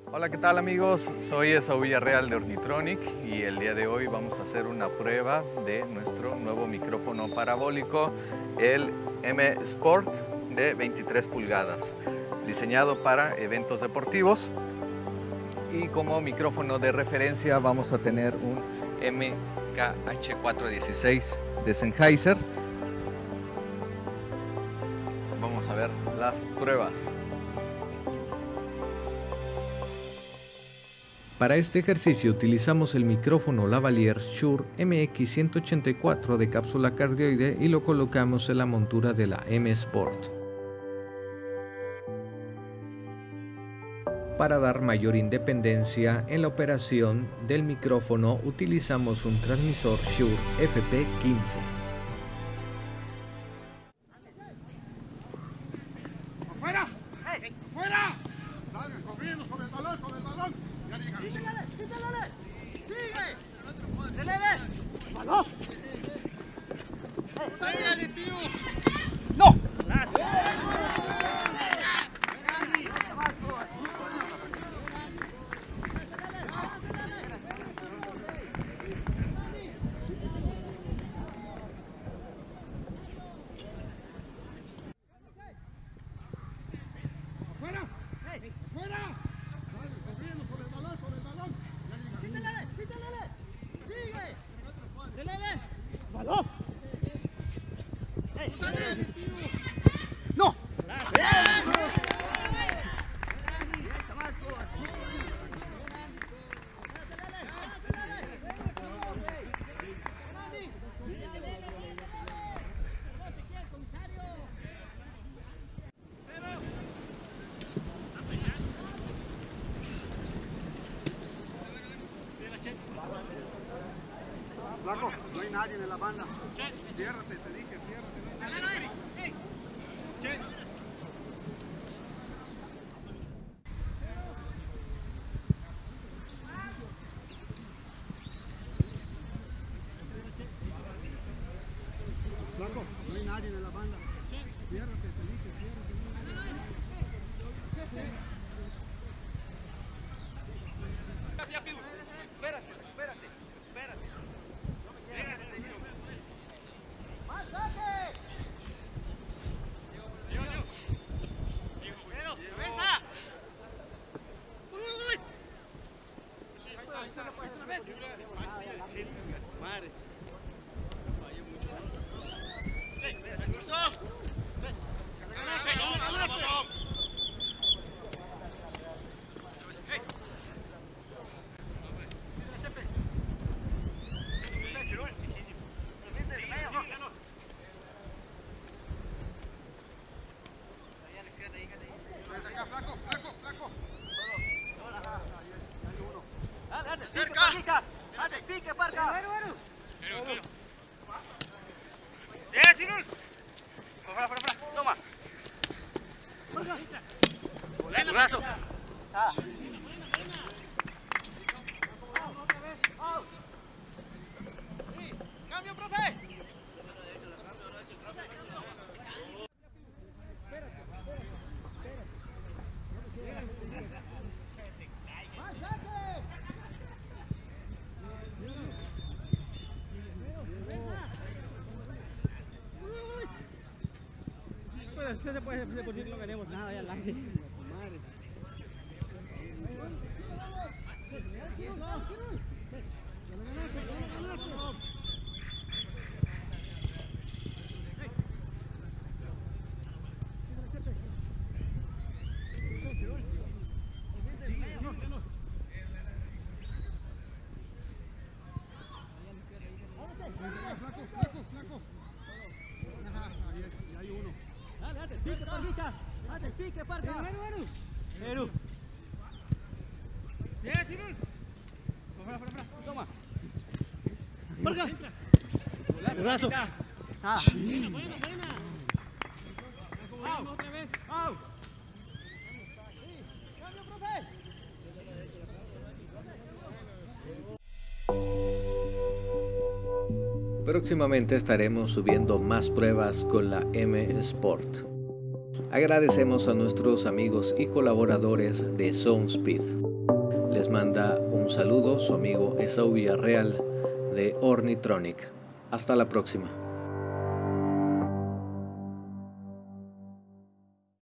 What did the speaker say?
Hola, ¿qué tal amigos? Soy Esaú Villarreal de Ornitronic y el día de hoy vamos a hacer una prueba de nuestro nuevo micrófono parabólico, el M Sport de 23 pulgadas, diseñado para eventos deportivos. Y como micrófono de referencia vamos a tener un MKH416 de Sennheiser. Vamos a ver las pruebas. Para este ejercicio utilizamos el micrófono lavalier Shure MX184 de cápsula cardioide y lo colocamos en la montura de la M Sport. Para dar mayor independencia en la operación del micrófono utilizamos un transmisor Shure FP15. ¡Afuera! ¡Afuera! ¡Dale, corriendo sobre el balón, sobre el balón! ¡Ya digan! ¡Sigue! ¡Balón! ¡Pégale, tío! ¡No! ¡Afuera! ¡Afuera! ¡Dale, corriendo sobre el balón, sobre el balón! ¡Ya digan! ¡Sigue! ¡Balón! ¡Pégale, tío! ¡No! Flaco, no hay nadie en la banda. Ciérrate, te dije, ciérrate. Flaco, no hay nadie en la banda. Ciérrate, te dije, ciérrate. Espérate. Madre. Cerca. Dale, pique, parca. Sinul. Fuera. Toma. Brazo. Cambio, profe. ¿Qué se puede hacer? Porque no queremos nada ya al aire. Madre. Flaco. Ya hay uno. Dale, pique, parquita. Dale, pique, parca. Pero. Sinul. Fuera. Toma. Parca. Brazo. Buena. Otra vez. Cambio, profe. Próximamente estaremos subiendo más pruebas con la M Sport. Agradecemos a nuestros amigos y colaboradores de SoundSpeed. Les manda un saludo su amigo Esau Villarreal de Ornitronic. Hasta la próxima.